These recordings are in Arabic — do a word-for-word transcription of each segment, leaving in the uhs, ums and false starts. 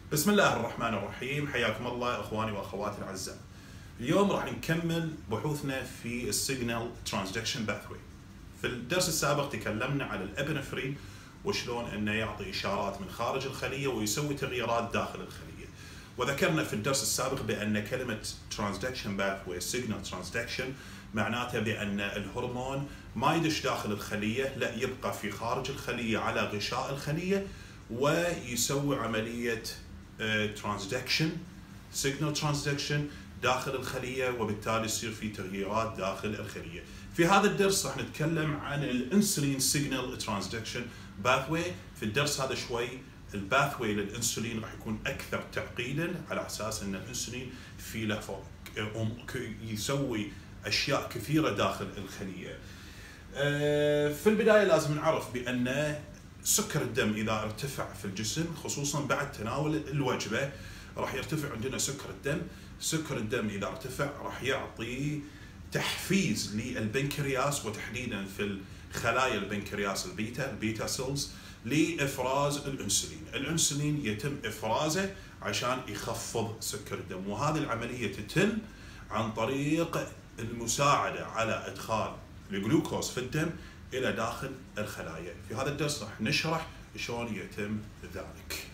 بسم الله الرحمن الرحيم، حياكم الله اخواني واخواتي الاعزاء. اليوم راح نكمل بحوثنا في السيجنال ترانزدكشن باثوي. في الدرس السابق تكلمنا على الابنفرين وشلون انه يعطي اشارات من خارج الخليه ويسوي تغييرات داخل الخليه. وذكرنا في الدرس السابق بان كلمه ترانزدكشن باثوي سيجنال ترانزدكشن معناته بان الهرمون ما يدش داخل الخليه، لا يبقى في خارج الخليه على غشاء الخليه ويسوي عمليه ترانزدكشن سيجنال ترانزدكشن داخل الخليه، وبالتالي يصير في تغييرات داخل الخليه. في هذا الدرس راح نتكلم عن الانسولين سيجنال ترانزدكشن باثوي. في الدرس هذا شوي الباثوي للانسولين راح يكون اكثر تعقيدا، على اساس ان الانسولين في له يسوي اشياء كثيره داخل الخليه. في البدايه لازم نعرف بان سكر الدم اذا ارتفع في الجسم خصوصا بعد تناول الوجبه راح يرتفع عندنا سكر الدم. سكر الدم اذا ارتفع راح يعطي تحفيز للبنكرياس، وتحديدا في خلايا البنكرياس البيتا البيتا سيلز لافراز الانسولين. الانسولين يتم افرازه عشان يخفض سكر الدم، وهذه العمليه تتم عن طريق المساعده على ادخال الجلوكوز في الدم الى داخل الخلايا. في هذا الدرس راح نشرح شلون يتم ذلك.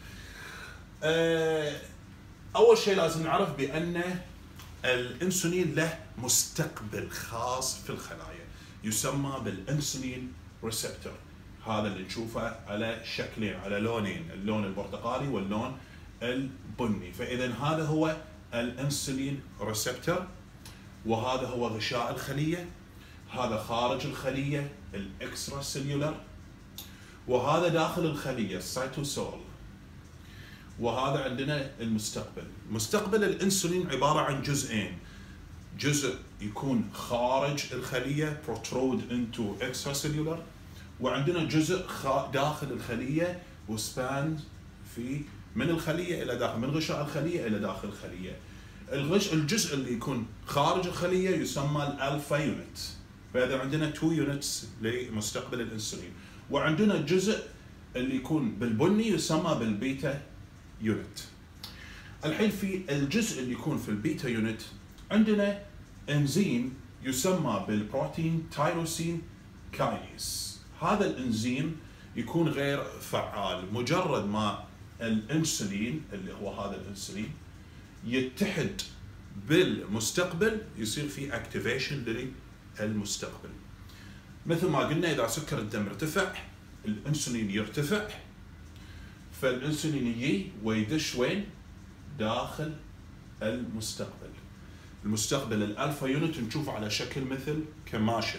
اول شيء لازم نعرف بان الانسولين له مستقبل خاص في الخلايا يسمى بالانسولين ريسبتور. هذا اللي نشوفه على شكلين، على لونين، اللون البرتقالي واللون البني. فاذا هذا هو الانسولين ريسبتور، وهذا هو غشاء الخليه، هذا خارج الخليه الاكسترا سيلولر، وهذا داخل الخليه السيتوسول، وهذا عندنا المستقبل. مستقبل الانسولين عباره عن جزئين، جزء يكون خارج الخليه protrude into extracellular، وعندنا جزء داخل الخليه وسباند في من الخليه الى داخل، من غشاء الخليه الى داخل الخليه. الغش الجزء اللي يكون خارج الخليه يسمى الالفا يونت. فاذا عندنا تو يونتس لمستقبل الانسولين، وعندنا الجزء اللي يكون بالبني يسمى بالبيتا يونت. الحين في الجزء اللي يكون في البيتا يونت عندنا انزيم يسمى بالبروتين تايروسين كاينيز. هذا الانزيم يكون غير فعال، مجرد ما الانسولين اللي هو هذا الانسولين يتحد بالمستقبل يصير في اكتيفيشن للمستقبل. مثل ما قلنا اذا سكر الدم ارتفع الانسولين يرتفع، فالانسولين يجي ويدش وين؟ داخل المستقبل. المستقبل الالفا يونت نشوفه على شكل مثل كماشه،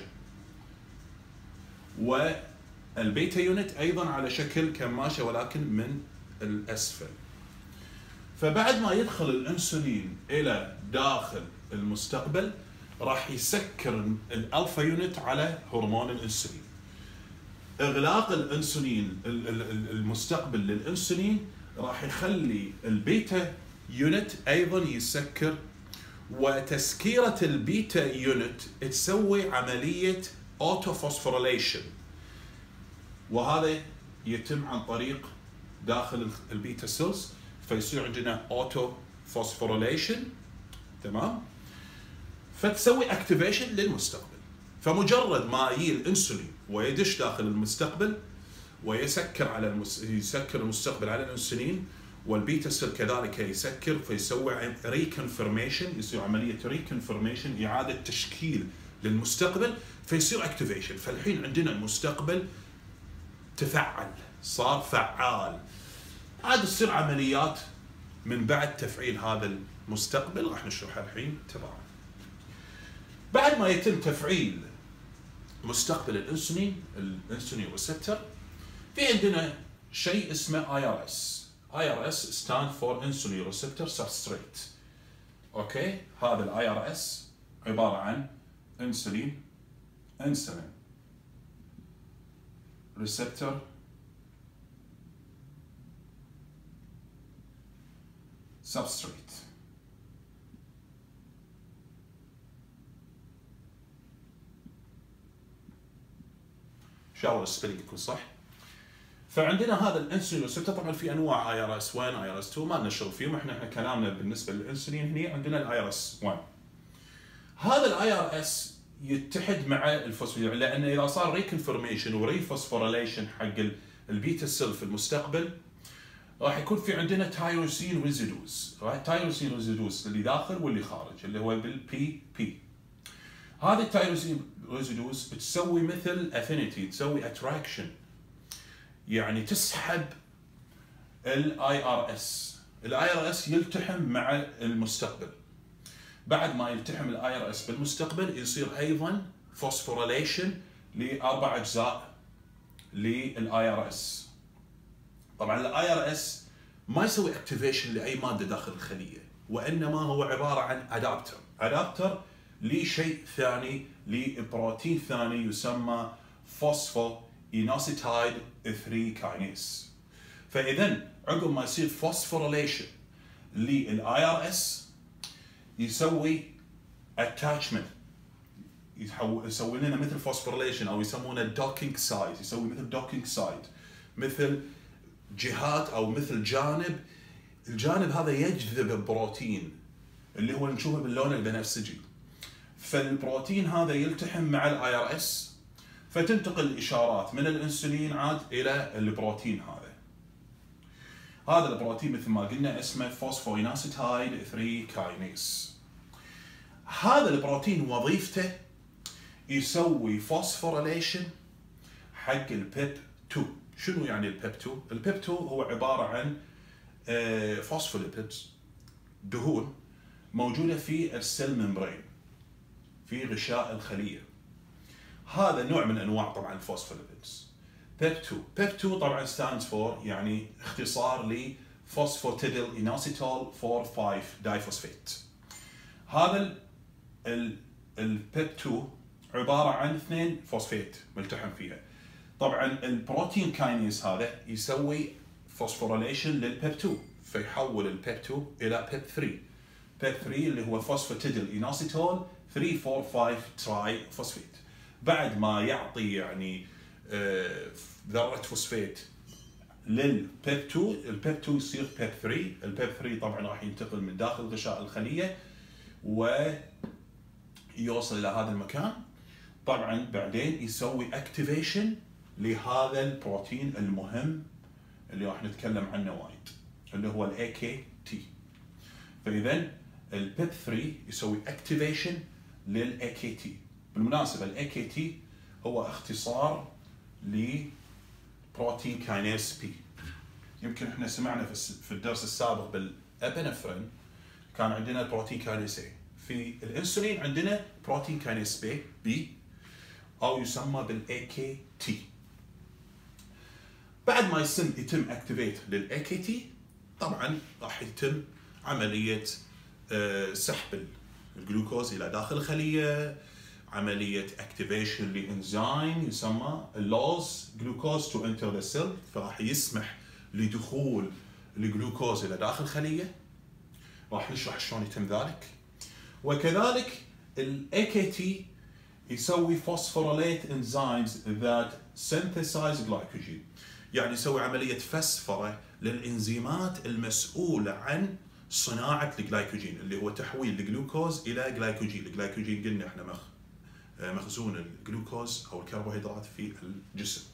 والبيتا يونت ايضا على شكل كماشه ولكن من الاسفل. فبعد ما يدخل الانسولين الى داخل المستقبل راح يسكر الالفا يونت على هرمون الانسولين. اغلاق الانسولين المستقبل للانسولين راح يخلي البيتا يونت ايضا يسكر، وتسكيره البيتا يونت تسوي عمليه اوتوفوسفوريليشن، وهذا يتم عن طريق داخل البيتا سيلز، فيصير عندنا اوتو فوسفوريليشن. تمام؟ فتسوي اكتيفيشن للمستقبل. فمجرد ما يجي الانسولين ويدش داخل المستقبل ويسكر على المس... يسكر المستقبل على الانسولين، والبيتا سيل كذلك يسكر، فيسوي ريكونفرميشن، يصير عمليه ريكونفرميشن، اعاده تشكيل للمستقبل، فيصير اكتيفيشن. فالحين عندنا المستقبل تفعل، صار فعال. عاد تصير عمليات من بعد تفعيل هذا المستقبل راح نشرحها الحين تبعا. بعد ما يتم تفعيل مستقبل الانسولين الانسولين ريسبتور، في عندنا شيء اسمه اي ار اس. اي ار اس stand for insulin receptor substrate. اوكي، هذا الاي ار اس عباره عن انسولين انسولين ريسبتور substrate. ان شاء الله السبيلنج يكون صح. فعندنا هذا الانسولين ريسبتور، طبعا في انواع اي ار اس واحد اي ار اس اثنين ما لنا شغل فيهم، احنا احنا كلامنا بالنسبه للانسولين هنا عندنا الاي ار اس واحد. هذا الاي ار اس يتحد مع الفوسفوريل، لان اذا صار ريكونفرميشن وريفوسفوريليشن حق البيتا سيل في المستقبل راح يكون في عندنا تايروسين ريزيدوز، تايروسين ريزيدوز اللي داخل واللي خارج اللي هو بالبي بي. هذه التايروسين ريزيدوز بتسوي مثل افينيتي، تسوي اتراكشن، يعني تسحب الاي ار اس. الاي ار اس يلتحم مع المستقبل. بعد ما يلتحم الاي ار اس بالمستقبل يصير ايضا فوسفوريليشن لاربع اجزاء للاي ار اس. طبعا الاي ار اس ما يسوي اكتيفيشن لاي ماده داخل الخليه، وانما هو عباره عن ادابتر، ادابتر لشيء ثاني، لبروتين ثاني يسمى فوسفو اينوسيتايد ثلاثة كاينيز. فاذا عقب ما يصير فوسفوريليشن للاي ار اس يسوي اتاتشمنت، يحول يسوي لنا مثل فوسفوريليشن او يسمونه دوكينج سايد، يسوي مثل دوكينج سايد، مثل جهات او مثل جانب، الجانب هذا يجذب البروتين اللي هو نشوفه باللون البنفسجي. فالبروتين هذا يلتحم مع الاي ار اس، فتنتقل الاشارات من الانسولين عاد الى البروتين هذا. هذا البروتين مثل ما قلنا اسمه فوسفويناسيتايد ثلاثة كاينيز. هذا البروتين وظيفته يسوي فوسفوريليشن حق البيب اثنين. شنو يعني البيب اثنين؟ البيب اثنين هو عباره عن فوسفوليبيدز، دهون موجوده في السيل ممبرين، في غشاء الخليه. هذا نوع من انواع طبعا الفوسفوليبيدز. بيب اثنين، بيب اثنين طبعا stands for يعني اختصار ل فوسفاتيديل اينوسيتول أربعة خمسة دايفوسفيت. هذا البيب اثنين عباره عن اثنين فوسفيت ملتحم فيها. طبعا البروتين كاينيز هذا يسوي فوسفوريليشن للبيب اثنين، فيحول البيب اثنين الى بيب ثلاثة. بيب ثلاثة اللي هو فوسفاتيديل اينوسيتول ثلاثة أربعة خمسة تراي فوسفيت. بعد ما يعطي يعني ذره فوسفيت للبيب اثنين، البيب اثنين يصير بيب ثلاثة. البيب ثلاثة طبعا راح ينتقل من داخل غشاء الخليه ويوصل الى هذا المكان. طبعا بعدين يسوي اكتيفيشن لهذا البروتين المهم اللي راح نتكلم عنه وايد، اللي هو الاي كي تي. فاذا البيب ثلاثة يسوي اكتيفيشن للاي كي تي. بالمناسبه الاي كي تي هو اختصار لبروتين كاينيز بي. يمكن احنا سمعنا في الدرس السابق بالابنفرين كان عندنا بروتين كاينيز اي، في الانسولين عندنا بروتين كاينيز بي بي او يسمى بالاي كي تي. بعد ما يتم يتم اكتيفيت للاي كي تي طبعا راح يتم عمليه سحب الجلوكوز الى داخل الخليه، عمليه اكتيفيشن لانزيم يسمى اللوز جلوكوز تو انتر ذا سيل، فراح يسمح لدخول الجلوكوز الى داخل الخليه. راح نشرح شلون يتم ذلك. وكذلك الاي كي تي يسوي فوسفوريليت انزيمز ذات سينثسايز جلايكوجين، يعني يسوي عمليه فسفره للانزيمات المسؤوله عن صناعه الجلايكوجين اللي هو تحويل الجلوكوز الى جلايكوجين. الجلايكوجين قلنا احنا مخ مخزون الجلوكوز او الكربوهيدرات في الجسم.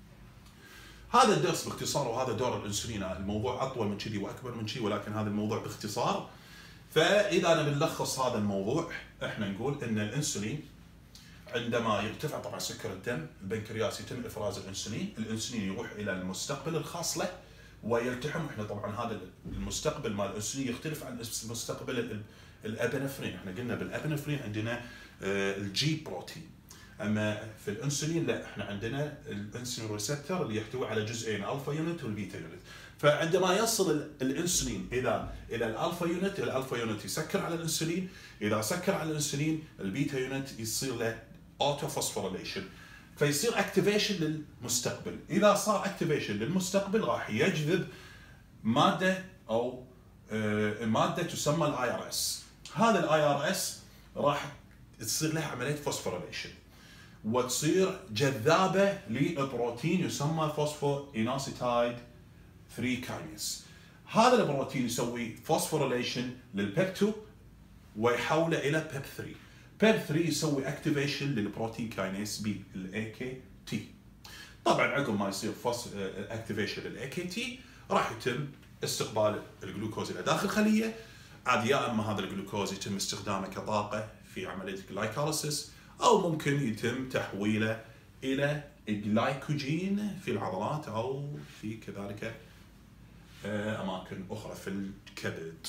هذا الدرس باختصار وهذا دور الانسولين. الموضوع اطول من كذي واكبر من كذي، ولكن هذا الموضوع باختصار. فاذا نبي نلخص هذا الموضوع احنا نقول ان الانسولين عندما يرتفع طبعا سكر الدم، البنكرياس يتم افراز الانسولين، الانسولين يروح الى المستقبل الخاص له ويلتحم. احنا طبعا هذا المستقبل مال الانسولين يختلف عن مستقبل الابنفرين. احنا قلنا بالابنفرين عندنا الجي بروتين، اما في الانسولين لا، احنا عندنا الانسولين ريسبتور اللي يحتوي على جزئين، الفا يونت والبيتا يونت. فعندما يصل الانسولين الى الى الالفا يونت، الالفا يونت يسكر على الانسولين، اذا سكر على الانسولين البيتا يونت يصير له اوتو فوسفوريليشن، فيصير اكتيفيشن للمستقبل. اذا صار اكتيفيشن للمستقبل راح يجذب ماده او ماده تسمى الاي ار اس. هذا الاي ار اس راح تصير له عمليه فوسفوريليشن. وتصير جذابه لبروتين يسمى فوسفوإينوسيتايد ثري كاينيز. هذا البروتين يسوي فوسفوريليشن للبيب تو ويحوله الى بيب ثري. بيب ثري يسوي اكتيفيشن للبروتين كاينيز بي الاي كي تي. طبعا عقب ما يصير فوس اكتيفيشن للاي كي تي راح يتم استقبال الجلوكوز الى داخل الخليه. عاد يا اما هذا الجلوكوز يتم استخدامه كطاقه في عمليه الجلايكوليسيس، او ممكن يتم تحويله الى جلايكوجين في العضلات او في كذلك اماكن اخرى في الكبد.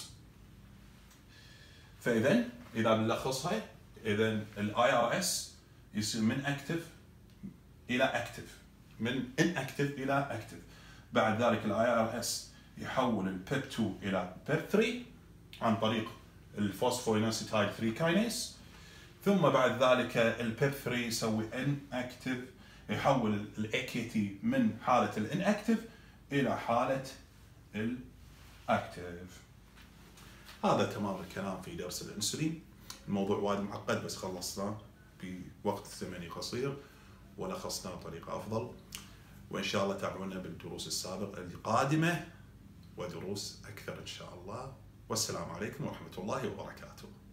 فاذا اذا بنلخصها، اذا الاي ار اس يصير من اكتف الى اكتف، من ان اكتف الى اكتف. بعد ذلك الاي ار اس يحول البيب تو الى بيب ثري عن طريق الفوسفوإينوسيتايد ثري كاينيز، ثم بعد ذلك البيب ثري يسوي ان اكتف، يحول الاي كي تي من حاله الان اكتف الى حاله الاكتف. هذا تمام الكلام في درس الانسولين. الموضوع وايد معقد بس خلصناه بوقت زمني قصير ولخصناه بطريقه افضل، وان شاء الله تابعونا بالدروس السابقه القادمه ودروس اكثر ان شاء الله. والسلام عليكم ورحمه الله وبركاته.